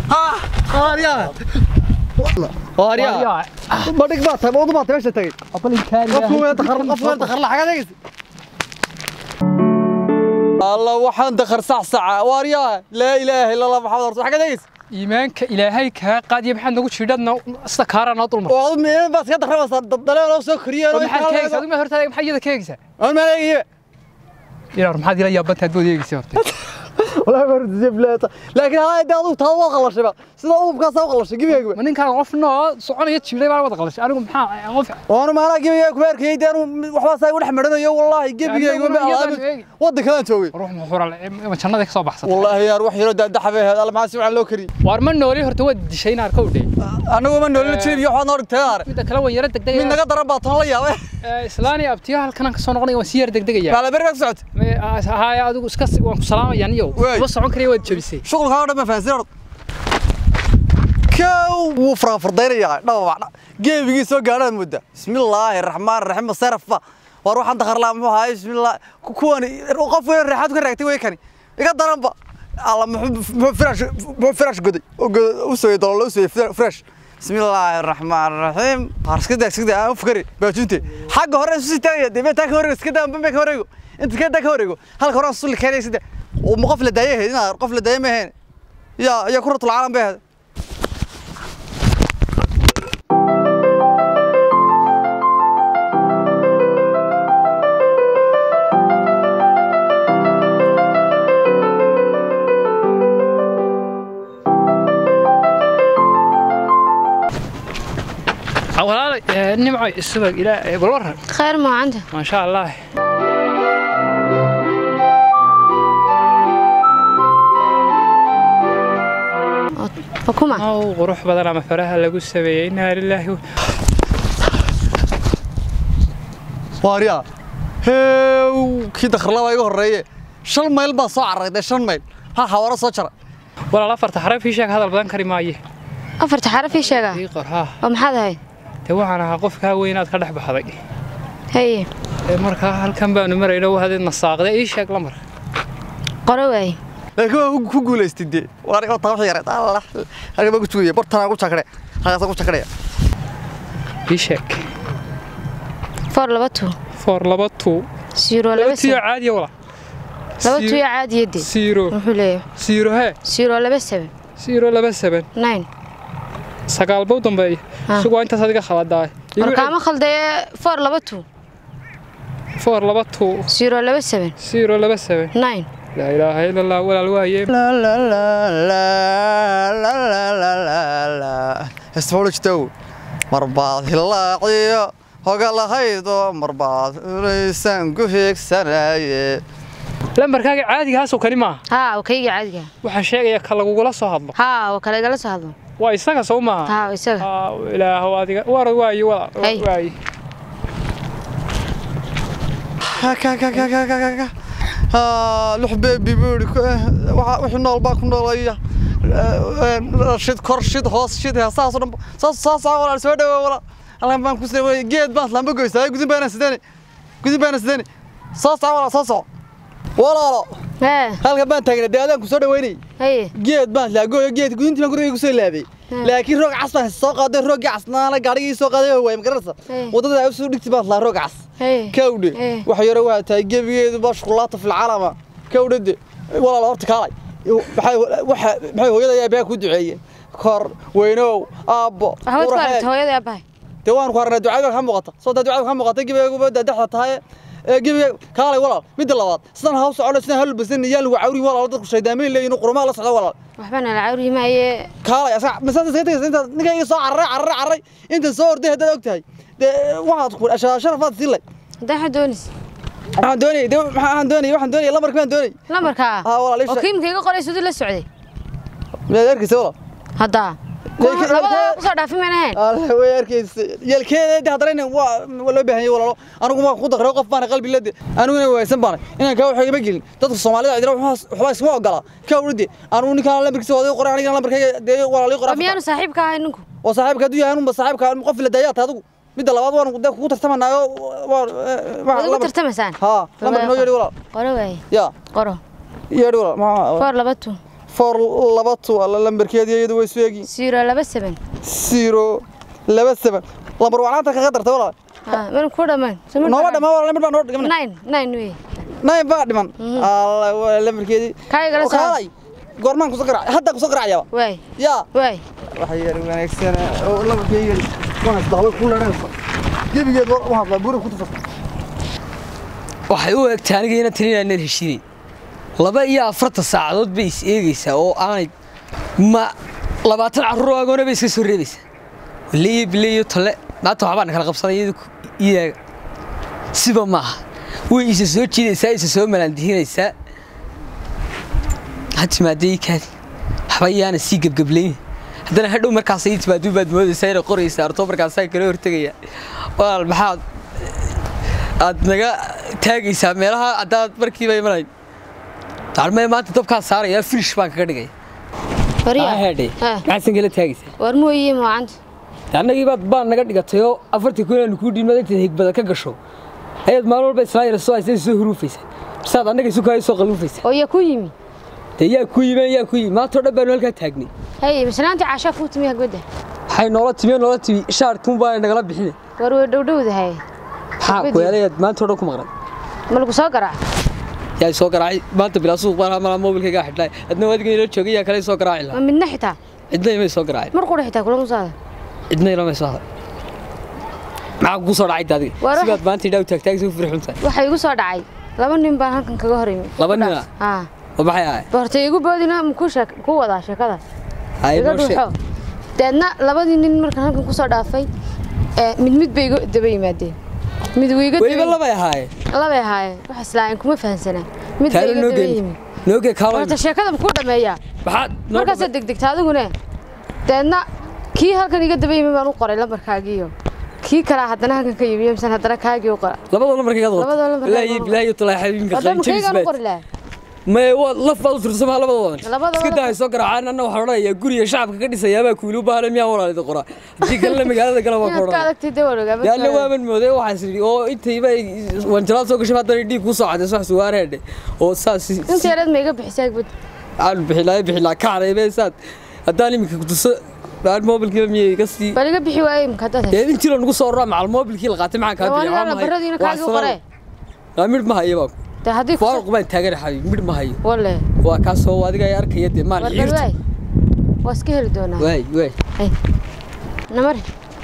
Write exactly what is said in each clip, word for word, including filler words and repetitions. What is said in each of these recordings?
ها هاريا هاريا بدك بات موضوع بات ايش تاي أقول لك هاريا قفوا دخل قفوا دخل حاجه الله وحن دخل صح ساعه واريا لا اله الا الله محمد رسول حاجه ديس إيمانك إلهي كقاد يبحث نقول شدنا استكارنا طول ما والله ما بس كده خلاص ضلال لو سكريه محل كيكس هذا ما هرت هذا محل كيكس انا ما لاقي يا رب محل يا بنت هدول يكسر والله ما رد لا لكن هاي دادو تاو قلش با sida uu ka soo qalash gibiga ma ninkan qofno soconaya jiilay baa wada qalash anigu maxaa qof waanu ma la gibiga ku beerkay deenu waxba say u dhaxmaranayo wallahi gibiga ma alaabad wada kala joogay ruux ma xural ma jannada ka soo baxsan wallahi yaa ruux yaro daxabe hada ma si waxa loo kari war ma nooli horta wad dishay naar kowde anigu ma nooli jiibiyo waxa noo dhigtay mid kala wan yara degdeg mid naga daran baa tan la yaabay islaani abtiyo halkan ka soo noqonay waan si yar degdegaya kala beerka socod haay adigu iska waan ku salaamayaa niyo ma socon kariyo wad jabisay shaqada ma fahansan كاو وفرافر دايريا دابا جيبيغي سو غاران مده بسم الله الرحمن الرحيم صرفا واروح عند خرلا مو هاي بسم الله كواني قف وين ريحات كرغتي way kani iga daranba alla muxuu fresh fresh goday oo soo yeedalo soo fresh بسم الله الرحمن الرحيم harskada sigda aan fikri baajinti xaga hore isu sitay dibata ka wareego iskada aan ka wareego inta ka ka wareego halka hore sul keenay sida oo qof la daayay ina qof la daayay ma heen ya ya kuratu العالم baa والله النمعي السبق إلى بالورة خير ما عنده ما شاء الله حكومة أو غروح بدل ما فرها لقوا السبيع إنها لله واريا هاو كده خرلا وايقو هرية شن ميل با soo carrayday shan meel ha hawara soo jara wala la farta xaraf ii sheeg hadal badan kari maaye afarta xaraf ii sheega ii qor ha oo maxaad ahay te waxaan ahaa qofka weynaad ka dhex baxday haye ee marka halkan baan marayna waa hadii nasaaqda ii sheeg lamar qoro way laakiin ku guuleystay waari oo taw yaray allah halka ku tuugay bartana ku chakray halka ku chakray ii sheeg four laba two four laba two zero laba two caadi wala laba two caadi yadi zero wuxuu leeyahay zero he zero laba seven zero laba seven nine sagaal bow dambeey suuq inta adiga khaladaay markaama khalday four laba two four laba two zero laba seven zero laba seven nine لا إله إلا الله ولا الوايه لا لا لا لا لا لا لا لا اسمعوا لك تو مرباط الله هقال هيدو مرباط ليسان قفيك سنايه lambarkaaga caadiga ah soo kalima ha okay caadiga waxaan sheegaya kala gugula soo hadlo ha oo kala gala soo hadlo waa isaga soo ma ha isaga ha ilaahu adiga war waayo wala waayo ha ka ka ka ka ka ka ha luxbeebi buuri waxa wixii nool baa ku noolaya shid kor shid hoos shid saas oo saas saas wala soo dhaw wala alla baan ku soo geed baan lamba goysay gudin baan sidani gudin baan sidani saas wala saas walaalo ee halka baan taagnaa daadaan ku soo dhaweynay haye geed baan la gooyo geed gudintii guriga ku soo laabay laakiin roog cas baan soo qaaday roog casnaana gaarigii soo qaaday way magaraysa wadada ay soo dhigtay baan la roog cas كودي وحيرة واحد تجيبي باش خلاطة في العالم كودي ولا الأرض كاي بحي وح بحي هو يدا يبيع كودعية كار وينو أبا هو كار هو يدا يبيع توان كارنا دعاء هم مقطع صوت دعاء هم مقطع جيبي بدأ دحت هاي جيبي كاي ولا مد اللوات سنة هاوس على سنة هل بسنة يال وعوري ولا أرض شيء دامين اللي ينقر ما لصق ولا وحبنا العوري ما هي كاي أسا مثلا زي أنت نجي صار عرّ عرّ عرّ أنت صور ده هذا وقت هاي واحد تقول أشياء شرفات زي ده حدونيس waxaan doonay de waxaan doonay waxaan doonay lambarka aan doonay lambarka ha walaal oo kiimkayga qorayso dil la socday meedarkiisa walaal hada labada soo dhaafin manaheen allah way arkaysa yelkeeda hadarayna waa loo baahan yahay walaalo anigu ma ku daqray qof baan qalbi leeyahay aniguna waysan baan inaan ka waxay ma gelin dadka Soomaalida idra waxba isma ogola ka wurdi anigu ninkaan lambarkiisa wada qoray aniga lambarkayga de walaal qoray miyaan saaxiibka ahay ninku oo saaxiibka du yahay uu saaxiibka qof la dayaat adigu mid labaad waan ku tartamanayo waa la tartamaysan ha lambar noo yeeri walaal qoro way ya qoro yeeri walaal ma four laba two four laba two alla lambarkeedii iyadu way isweegi zero laba seven zero laba seven lambar wanaanta kaga dartay walaal ha man ku dhamaan noo dhama walaal mid baan noo dhigan nine nine way nine baa dhiman alla lambarkeedii kayga la soo goormaan ku soo garaac hadda ku soo garaacaya way ya way waxa yar wanaagsan oo lambarkeedii waan isdaqay ku leeyahay gebigeed waxa la buur ku tufay waxay u egtaa aniga inaan tirinayna heshiin laba iyo afartan saacadood bay is eegaysaa oo aanay ma labaatan carruur agoona bay iska soo reebaysaa leey bileeyo tale maanta waxbaan kala qabsanay iyaga siba maaha way isa soo jiidaysaa isa soo malaandihinaysaa haddii maadii kaadi waxbayaan si gabgableyn haddana hadhow markaas ay timaado baad moodaysaa inay qoraysaa arto markaas ay kala hortagaya walaal maxaad aad naga taagaysaa meelaha adaad markiiba imanay taalmay maanta dabka saaraya finish baan kaga dhigay wariya heede maxaan kala taagaysaa war mooyee maanta anagii baad baan naga dhigatay oo afartii kun aan ku dhimaday inta higbada ka gasho ayad maalin walba islaayir soo ay soo huruufaysa saad anaga isu kaay soo qalufaysa oo yaa ku yimi yaa ku yimi yaa ku yimi maanta dhan baan halka taagnay hay masnaanti caasha ku timi hagwada hay noola timi noola timi shaarkun baa nagala bixinay war way dhowdhowdahay ha ku yaalay maanta dhan ku maqran malku soo garaac yaa soo garaacay maanta bila suuq baa ma mobilkayga xidhay adna wadiga ila joogay yaa kale soo garaaci la midna xitaa cidna ma soo garaacay mar qura xitaa kula musaada cidna ila ma soo haday ma ku soo dhacay daadiga sidaad maanta dhaw taagtaag soo firxunta waxa igu soo dhacay laba nin baan halkan kaga horeyay laba nin ha oo baxay ay bartay igu boodina ku sheek ku wada sheekada ay noo sheeg dadna labadii nin markaan halkan ku soo dhaafay ee mid mid bay igu daba yimaadeen mid wiiga wayba laba yahay laba yahay wax islaayn kuma fahansanaa mid bay igu daba yimid nooge kaalo bartay sheekada ku dhameeyaa baxad markaas degdegta adiguna dadna kii halkan iga daba yimid baan u qoray lambarkaagiyo kii kala haddana halkan ka yimid misan haddana kaagi u qora labada lambarkayga qora labada lambarkayga ilaahi ilaahi talaa xabiibka qanjabis ما هو لف أو ترسم على بعض كده يسكر عنا أنا وحرنا يا جوري الشعب كده سيابا كيلو بحال مياه ولا هذا قرا دي كلام مقالة كلام قرا كذا تدور يا اللي هو من مودي وحاسري أو أنت يبقى وانجلات سوق شو هذا يدي كوسا عاد صح سوار هذا أو ساس أنت يا رد ميجا بحسك بد عارف بحلا بحلا كاره يبقى سات الداني مكتوس بعد الموبيل كذا مية قصدي بلقى بحواي مكتوس يا بنتي لو نقص صورة مع الموبيل كذا قاتم معك هذا أنا بردينا كاجي قرا لا ميرد ما هي باب تهديك فارق بين تاجر حبيبي ميرد ما هي ولا وكاس هو هذا جاي أركي يدي ما الحيرت واسكير دونا واي واي هاي نمر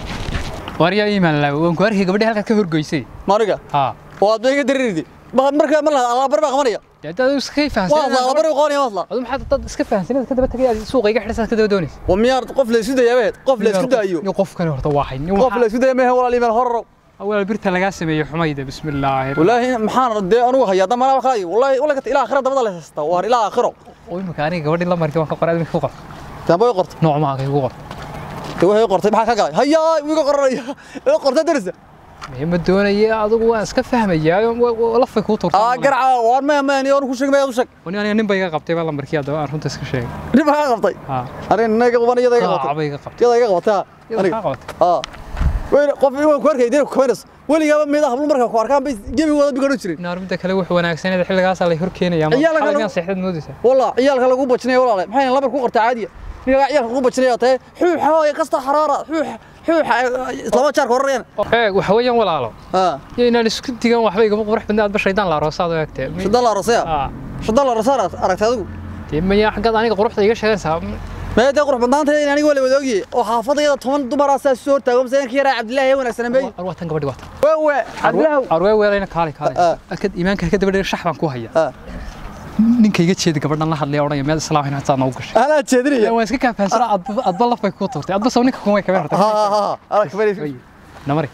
واريا إيمان لا وانكو أركي قبل هالك كهور جويسي مارجا ها وأبدي كدريدي ما مركا ملا الله بربع غمرية يا تدو سكيف هسه والله الله بربع غاني والله أدوم حتى تد سكيف هسه كده بتجي سوق يجي حدث كده دونيس وميار قفل سودا يا بيت قفل سودا أيوه يقف كانوا رتواحين قفل سودا ما هو ولا لي مالهرب أول بيرت لقاسم يا حميدة بسم الله والله محان ردي أنا وهي هذا ما أنا خاي والله ولا كت إلى آخره ده بدل هستا وهر إلى آخره وين مكاني قبل الله مركب قرأت من فوق تبغى يقرط نوع ما كي فوق تبغى يقرط بحاجة جاي هيا ويجا قرر يقرط درسه هم الدنيا يا أدو أسكت فهم يا ولف كوتر آه قرعة وان ما ما يعني أنا كوشك ما يوشك وني أنا نبي قبتي والله مركب ده أنا كنت أسكت شيء نبغى قبطي ها أنا نيجا قبنا يدا قبطي عبي قبطي يدا قبطي يلا قبطي آه وين قف وين كوارك يدير كوينس وين جاب ميدا قبل مركب كواركان بس جيبي ولا بيقولوا شري نار بدك لو حوانا سنة الحين قاس على يهركين يا ما حاول ينصح حد مودسه والله عيالك لو بجنيه والله محين لبر كو قرت عادية نيجا عيالك لو بجنيه تاي حوح هواي قصة حرارة حوح حوح لما شهر كورينا إيه وحويا ولا لا آه يعني أنا سكت تيجي وحبي قبل قرح بندات بشيطان لا رأس هذا يكتب شو دلار رصيا آه شو دلار رصارة أركت هذا تيم يا حق أنا قرح تيجي شيء صعب ما تقرح بندانته يعني ولا بدوجي وحافظ يدا ثمن دمر أساس صور تقوم زين كيرا عبد الله وانا سنة بي أروح تنقبل وقت هو عبد الله أروح وين كاري كاري آه. أكيد إيمانك كده بدي الشحن كوهية آه ninka iga jeedi gabadhan la hadlay oranaya meel islaam inaa taan ugu gashay أنا تشدري waan iska kaafaansana adba laf bay ku turtay adba soo ninka kuma ka ها ها ها أنا كبير namari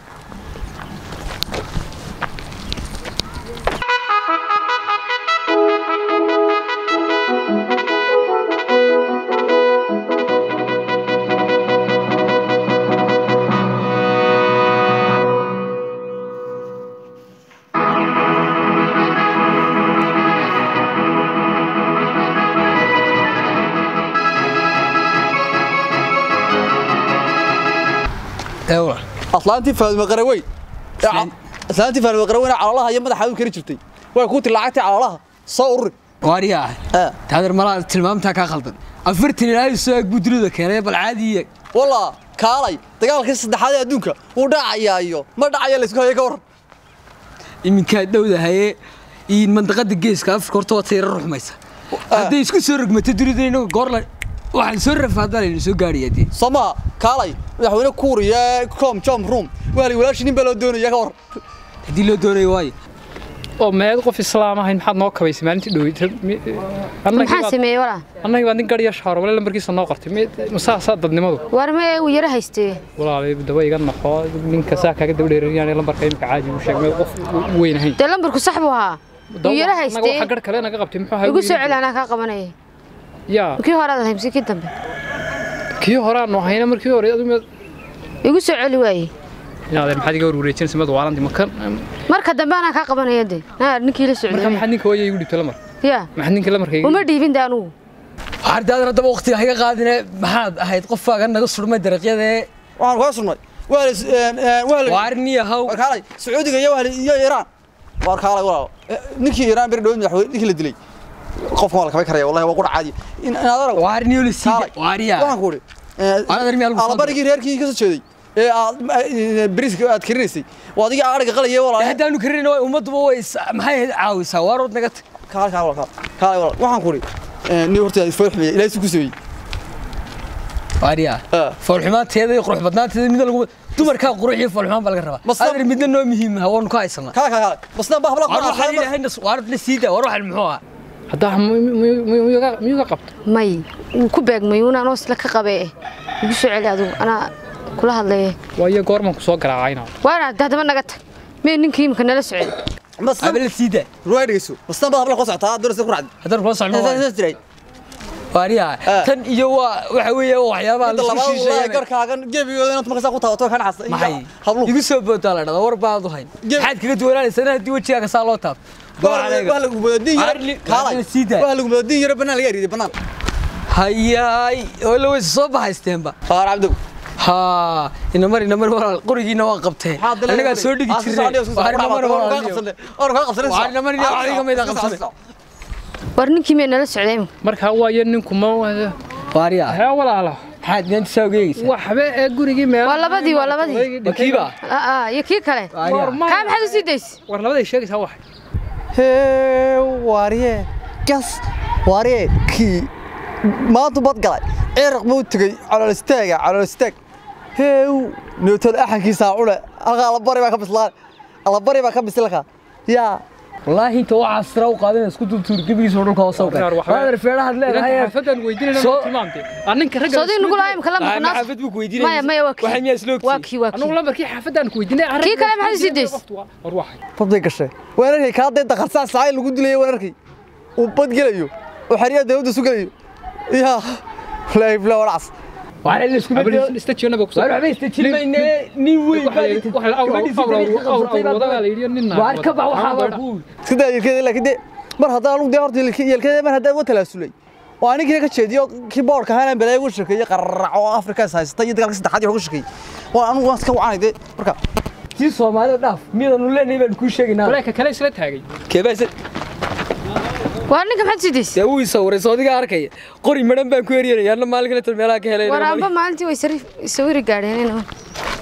أيوة أصلاً أنت فاهم قروي أصلاً أنت فاهم قروي على الله يوم ده حاول كريت شفتي ويكون طلعتي على الله صور واريا هذا المرأة تلمامتها كخلطن أفرتني لا يسوق بدرودة كنا بل عادية والله كالي دقال كيس دحادي أدونك وداعيا أيو ما داعيا اللي سكوا يكور من كان دولة هي إن منطقة الجيش كاف كورتوا تصير الروح ميسا هذا يسكو سرق ما تدري إنه قارلا واحد سرف هذا اللي يسوق قاري دي سما كالي يحوينا كوريا كوم جام روم وهلي ولا شيء بلو دوني يكور دي لو دوني واي oo meel qof islaam ah in maxad noo kabaysay maalintii dhaweytay maxaa sameeyay wala annaga waa nin gariya shaar wala lambarkiisa noo qortay masaasa dadnimadu war ma uu yara haystay walaalay dawa iga naqo ninka saa kaga dab dheerayaan lambarka imka caadi uu sheegay qof weyn ahayn de lambarku sax buu ahaa uu yara haystay waxa gar kale naga qabtay muxuu ahaa igu soo celana ka qabanay ya kii hore aad haymsi kii dambe kii hore aan hayna markii hore igu soo celi waayay inaad maxad iga wareejin samad waalanti makan marka dambe ana ka qabanaya de ninkii la socday marka maxad ninka hooyay igu dhibtay lamar ya maxad ninka lamarkay uma dhiibin daanu hardaadna daba waqtiga haga qaadina maxaad ahayd qofaaga naga surmay dariiqyada waxaan ku surmay waalis waalis waarniya haw kaalay sacuudiga iyo wahli iyo Iran war kaalay walaal ninkii Iran bir dhow madaxweyne ninkii la dilay qofka wala ka karaya wallahi waa qur caadi in aad arag waarniyo la siiyay waariya waxaan ku ana darmi albu ala barigi reerkii ka soo jeeday ee aad bariiska aad karinaysay waa adiga ariga qalay walaal hadaanu karin way ummadba way maxay caawisaa waarod naga kaal kaal walaal kaal walaal waxaan ku ni horta farxmay ilaahay isku sameeyay waariya farxumaanteeda qurux badnaanteeda mid lagu dumarka quruxiyo farxumaan baa laga rabaa adir midna noo muhiim ah waan ku haysanaa kaal kaal basna baa habla waxa ilaahay nas waarad la siida war waxa muxuu ah hadaa miyuga miyuga qabto may uu ku beegmay una noos la ka qabay igu soo celi adigu ana kula hadlay waayo goorman ku soo garaacayna waana dadaba naga tag meel ninkii imka nala socday basna abal siida ruwaydayso basna baa habla qosacta doorsa ku raacday hadar ku socno waariya tan iyo waxa weeye waxyaabaha la soo shiishay garkaagan geebigooda inaad markaa ku taabato kan xasay hablu igu soo boodaa la dhada war baad u hayn xad kaga duwanaanaysan hadii wajigaaga saa loo taab waa lagu boodin yar kaalay waa lagu boodin yar banaan laga yiriday banaan hayay oo la weys soo bahaysteenba faar abdu ha ina mar ina mar walaal qorigiina waa qabtay anaga soo dhigi jirnay waarna mar walaal qabsanay or ka qabsanay waarna mar ina adiga meeda qabsanay war ninkii meel nala socday marka waayo ninku ma waariya ha walaalo xad inta soo geeyay waxba ee gurigii meel waa labadii waa labadii kiiba aa aa iyo kii kale ka maxad u sidays war labadii sheegaysa wax hee waariye gas waariye ki maanta bad galay cirq buu tagay calool istaaga calool istaag hee nootal axankiisa cule alqa la bari baa ka bislaan la bari baa ka bislaka ya wallahi inta waxa asra u qaadeen isku dultuur gabigiisa dhulka hoos u gaar waxa feeraha leedahay xafadan weydiinayna tilmaamtay aninka rag soo diin gulaay imka lambar naas xafad buu weydiinay maya maya waa waxa miyaa isloogti waa ki waa ki anu lambarkii xafadan ku weydiinay arag kii kale maxay sidays war waxay fadli gashay weerarkay ka hadda dakharsaa saay lagu dilay weerarkay uu bad galayo oo xariya dawladda sugalayo ya la ibla walaas waxa la isku bedelo istaajina baa ku soo waxa istaajinayna nin weyn waxa la awra la yiri ninna waar ka bax waxa baa guul sida yirkeeda laakiin mar hadaa lagu deerto yelkeeda mar hadaa wada talaasulay oo aniga ka jeediyo keyboardka haalan balay ugu shaqeeyay qarraco Afrika saastay dagaalka saddexaad ugu shaqeeyay waa anu waan iska wacanayde marka si Soomaaliya dhaaf midan u leenahay baan ku sheegnaa walaaka kale isla taagay keebas waa ninka maxad sidays yaa uu sawray soodiga arkay qori madan baan ku yeeriyay anna maalinka la meelaha ka helay waraanba maalintii way sariif sawir gaadheen